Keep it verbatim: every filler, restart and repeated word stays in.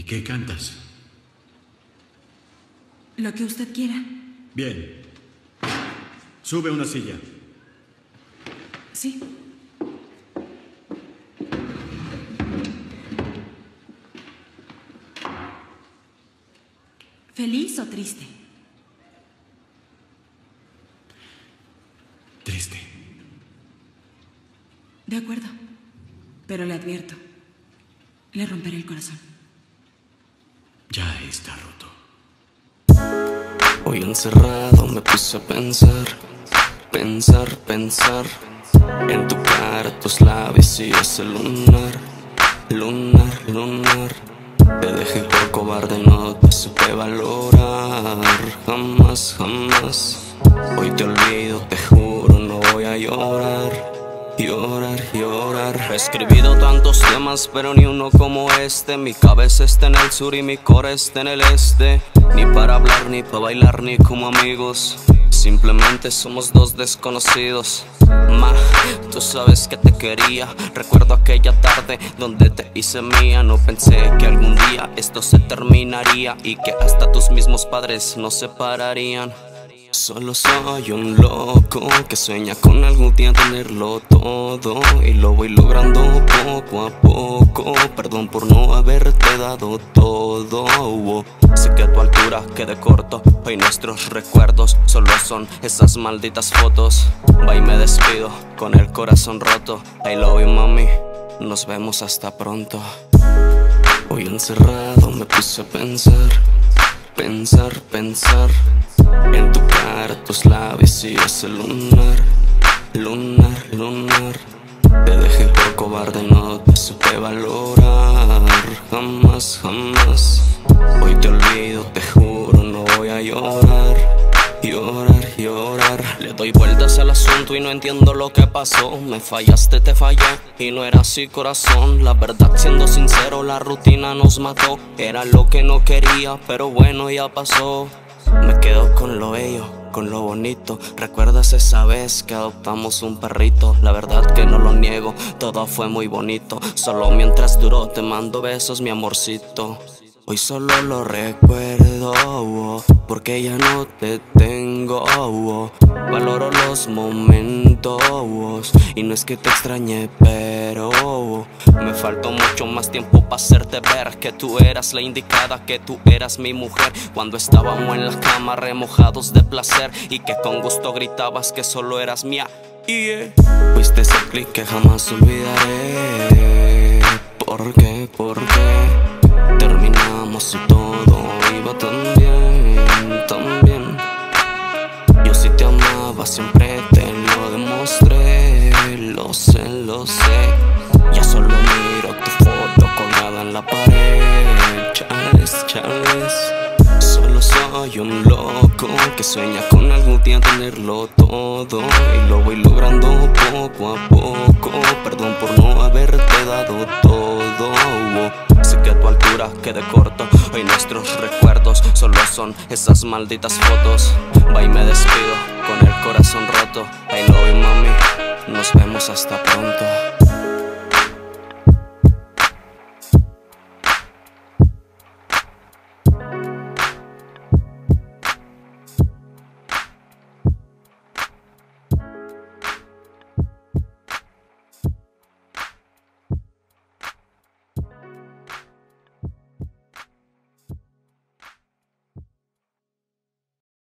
¿Y qué cantas? Lo que usted quiera. Bien. Sube una silla. Sí. ¿Feliz o triste? Triste. De acuerdo. Pero le advierto, le romperé el corazón. Ya está roto. Hoy encerrado me puse a pensar, pensar, pensar en tu cara, tus labios y ese lunar, lunar, lunar. Te dejé por cobarde, no te supe valorar. Jamás, jamás. Hoy te olvido, te juro, no voy a llorar. Llorar, llorar. He escribido tantos temas, pero ni uno como este. Mi cabeza está en el sur y mi core está en el este. Ni para hablar, ni para bailar, ni como amigos. Simplemente somos dos desconocidos. Ma, tú sabes que te quería. Recuerdo aquella tarde donde te hice mía. No pensé que algún día esto se terminaría y que hasta tus mismos padres nos separarían. Solo soy un loco que sueña con algún día tenerlo todo, y lo voy logrando poco a poco. Perdón por no haberte dado todo. oh. Sé que a tu altura quedé corto. Hoy nuestros recuerdos solo son esas malditas fotos. Va y me despido con el corazón roto. I love you, mami, nos vemos hasta pronto. Hoy encerrado me puse a pensar, pensar, pensar en tu cara, tus labios y ese lunar, lunar, lunar. Te dejé por cobarde, no te supe valorar. Jamás, jamás. Hoy te olvido, te juro, no voy a llorar. Llorar, llorar. Le doy vueltas al asunto y no entiendo lo que pasó. Me fallaste, te fallé y no era así, corazón. La verdad, siendo sincero, la rutina nos mató. Era lo que no quería, pero bueno, ya pasó. Me quedo con lo bello, con lo bonito. ¿Recuerdas esa vez que adoptamos un perrito? La verdad que no lo niego, todo fue muy bonito. Solo mientras duró, te mando besos, mi amorcito. Hoy solo lo recuerdo, oh, porque ya no te tengo, oh. Valoro los momentos, oh, y no es que te extrañe, pero oh, me faltó mucho más tiempo para hacerte ver que tú eras la indicada, que tú eras mi mujer. Cuando estábamos en la cama remojados de placer y que con gusto gritabas que solo eras mía. Yeah. Fuiste ese clic que jamás olvidaré. ¿Por qué? ¿Por qué? Terminamos y todo iba tan bien, tan bien. Yo sí te amaba, siempre te lo demostré. Lo sé, lo sé. Ya solo miro tu foto colgada en la pared. Chales, chales. Solo soy un loco que sueña con algún día tenerlo todo, y lo voy logrando poco a poco. Perdón por no haberte dado todo. Sé que a tu altura quedé corto. Hoy nuestros recuerdos solo son esas malditas fotos. Va y me despido con el corazón roto. I love you, mami, nos vemos hasta pronto.